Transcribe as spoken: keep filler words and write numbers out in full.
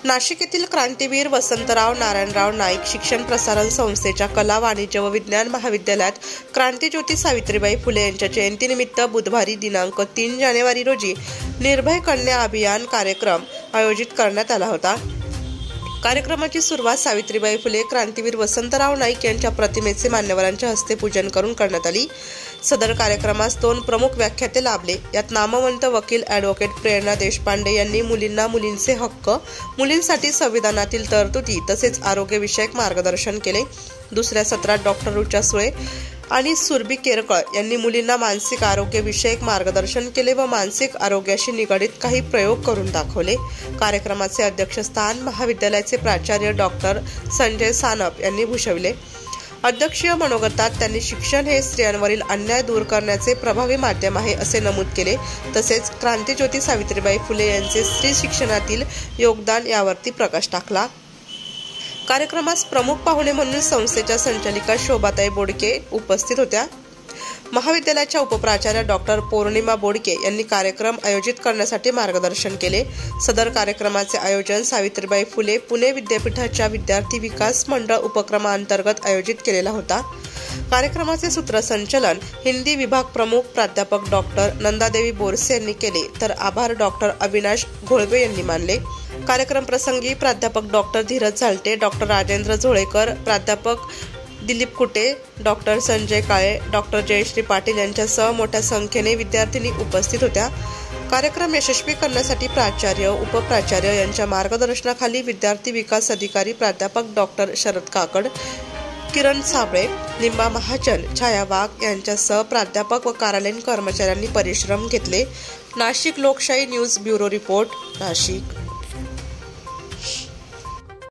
नाशिक येथील क्रांतीवीर वसंतराव नारायणराव नाईक शिक्षण प्रसारण संस्थेच्या कला, वाणिज्य व विज्ञान महाविद्यालयात क्रांतीज्योती सावित्रीबाई फुले यांच्या जयंतीनिमित्त बुधवारी दिनांक तीन जानेवारी रोजी निर्भय कन्या अभियान कार्यक्रम आयोजित करण्यात आला होता। कार्यक्रमाची सुरुवात सावित्रीबाई फुले क्रांतीवीर वसंतराव नाईक यांच्या प्रतिमेचे मान्यवरांच्या हस्ते पूजन करून करण्यात आली। सदर कार्यक्रमास दोन प्रमुख व्याख्याते लाभले। यात नामवंत वकील ॲडव्होकेट प्रेरणा देशपांडे यांनी मुलींना मुलींचे हक्क, मुलींसाठी संविधानातील तरतुदी तसेच आरोग्यविषयक मार्गदर्शन केले। दुसऱ्या सत्रात डॉक्टर रुचा सुळे आणि सुरभी केरकर यांनी मुलींना मानसिक आरोग्य विषयक मार्गदर्शन केले व मानसिक आरोग्याशी निगडित काही प्रयोग करून दाखवले। कार्यक्रमाचे अध्यक्षस्थान महाविद्यालयाचे प्राचार्य डॉक्टर संजय सानप यांनी भूषविले। अध्यक्षीय मनोगतात त्यांनी शिक्षण हे स्त्रियांवरील अन्याय दूर करण्याचे प्रभावी माध्यम आहे असे नमूद केले। तसेच क्रांतीज्योती सावित्रीबाई फुले यांचे स्त्री शिक्षणातील योगदान यावरती प्रकाश टाकला। कार्यक्रमास प्रमुख पाहुणे म्हणून संस्थेच्या संचालिका शोभाताई बोडके उपस्थित होत्या। महाविद्यालयाच्या उपप्राचार्य डॉक्टर पौर्णिमा बोडके यांनी कार्यक्रम आयोजित करण्यासाठी मार्गदर्शन केले। सदर कार्यक्रमाचे आयोजन सावित्रीबाई फुले पुणे विद्यापीठाच्या विद्यार्थी विकास मंडळ उपक्रमांतर्गत आयोजित केलेला होता। कार्यक्रमाचे सूत्रसंचालन हिंदी विभाग प्रमुख प्राध्यापक डॉक्टर नंदादेवी बोरसे यांनी केले, तर आभार डॉक्टर अविनाश घोळवे यांनी मानले। कार्यक्रम प्रसंगी प्राध्यापक डॉक्टर धीरज झालटे, डॉक्टर राजेंद्र झोळेकर, प्राध्यापक दिलीप कुटे, डॉक्टर संजय काळे, डॉक्टर जयश्री पाटील यांच्यासह मोठ्या संख्येने विद्यार्थिनी उपस्थित होत्या। कार्यक्रम यशस्वी करण्यासाठी प्राचार्य, उपप्राचार्य यांच्या मार्गदर्शनाखाली विद्यार्थी विकास अधिकारी प्राध्यापक डॉक्टर शरद काकड, किरण साबळे, लिंबा महाजन, छाया वाघ यांच्यासह प्राध्यापक व कार्यालयीन कर्मचाऱ्यांनी परिश्रम घेतले। नाशिक लोकशाही न्यूज ब्युरो रिपोर्ट, नाशिक।